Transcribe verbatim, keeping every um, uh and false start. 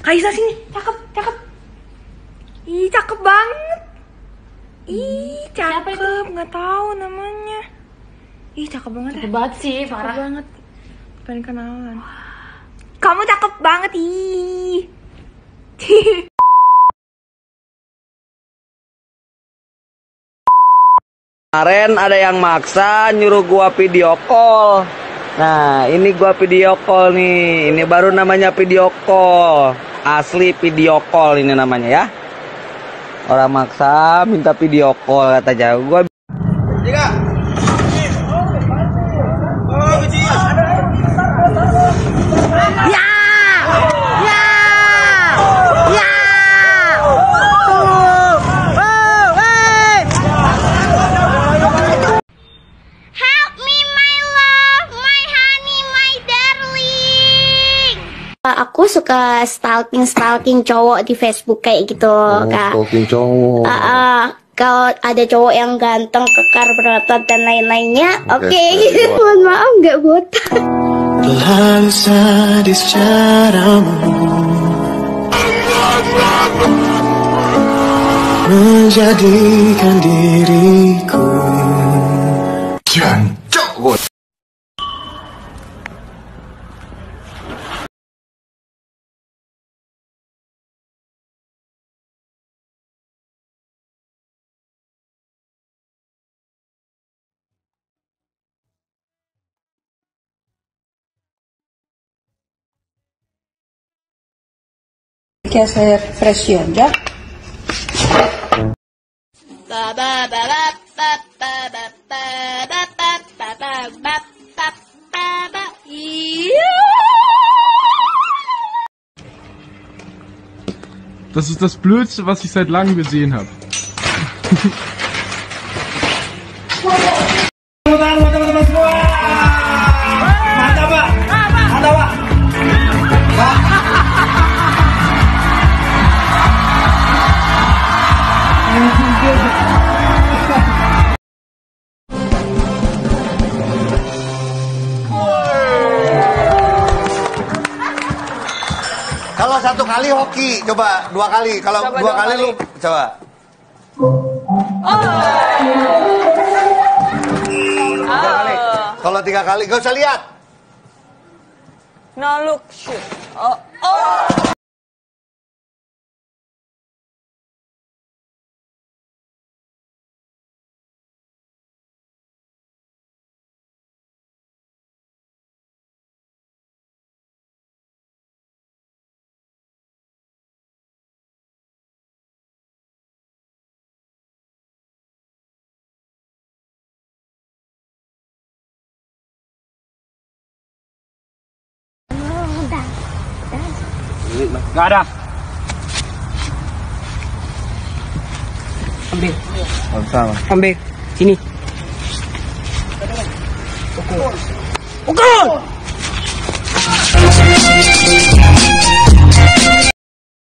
Raisa sini, cakep, cakep. Ih, cakep banget. Ih, cakep, nggak tahu namanya. Ih, cakep banget. Cakep banget sih, parah banget. Pengen kenalan. Kamu cakep banget, ih. Kemarin ada yang maksa nyuruh gua video call. Nah, ini gua video call nih. Ini baru namanya video call. Asli video call ini namanya ya. Orang maksa minta video call katanya. Gua Tiga. Oh, biji. Ya. Ya. Ya. Aku suka stalking-stalking cowok di Facebook kayak gitu, oh, Kak. Stalking cowok. Uh, uh, kalau ada cowok yang ganteng, kekar, berotot dan lain-lainnya, oke. Okay. Okay. Mohon maaf nggak botak. Terlalu sadis caramu menjadikan diriku jancok. Hay que hacer presión, ¿ya? Das ist das Blödste, was ich seit langem gesehen habe. Kalau satu kali hoki, coba dua kali. Kalau dua, dua kali, kali lu coba. Oh. Tiga kali. Kalau tiga kali, gak usah lihat. No look, shoot. Oh, oh. Gak ada. Ambil. Oh, sama. Ambil. Sini. Pukul. Pukul.